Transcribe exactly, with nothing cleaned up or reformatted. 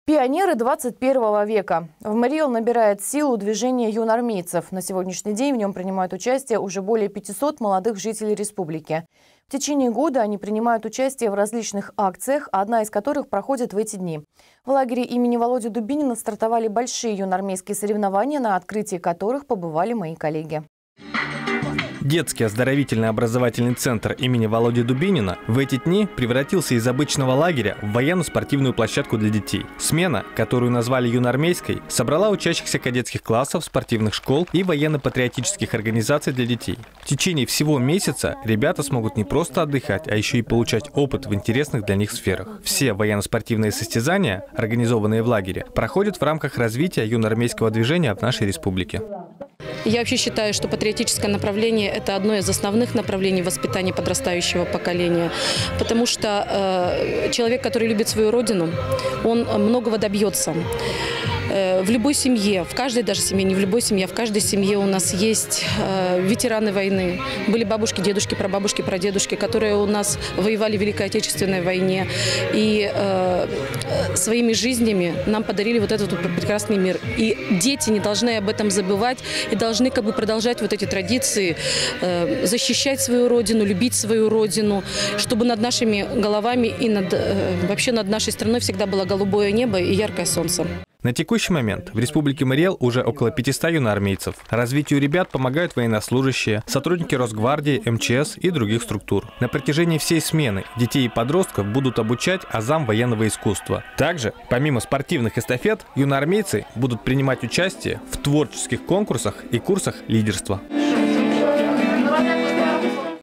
Пионеры двадцать первого века. В Мариэл набирает силу движение юноармейцев. На сегодняшний день в нем принимают участие уже более пятисот молодых жителей республики. В течение года они принимают участие в различных акциях, одна из которых проходит в эти дни. В лагере имени Володи Дубинина стартовали большие юноармейские соревнования, на открытии которых побывали мои коллеги. Детский оздоровительный образовательный центр имени Володи Дубинина в эти дни превратился из обычного лагеря в военно-спортивную площадку для детей. Смена, которую назвали юноармейской, собрала учащихся кадетских классов, спортивных школ и военно-патриотических организаций для детей. В течение всего месяца ребята смогут не просто отдыхать, а еще и получать опыт в интересных для них сферах. Все военно-спортивные состязания, организованные в лагере, проходят в рамках развития юноармейского движения в нашей республике. Я вообще считаю, что патриотическое направление – это одно из основных направлений воспитания подрастающего поколения. Потому что э, человек, который любит свою родину, он многого добьется. Э, в любой семье, в каждой даже семье, не в любой семье, а в каждой семье у нас есть э, ветераны войны. Были бабушки, дедушки, прабабушки, прадедушки, которые у нас воевали в Великой Отечественной войне. И э, своими жизнями нам подарили вот этот прекрасный мир. И дети не должны об этом забывать и должны как бы продолжать вот эти традиции, э, защищать свою родину, любить свою родину, чтобы над нашими головами и над, э, вообще над нашей страной всегда было голубое небо и яркое солнце. На текущий момент в Республике Мариэл уже около пятисот юноармейцев. Развитию ребят помогают военнослужащие, сотрудники Росгвардии, эм че эс и других структур. На протяжении всей смены детей и подростков будут обучать азам военного искусства. Также, помимо спортивных эстафет, юноармейцы будут принимать участие в творческих конкурсах и курсах лидерства.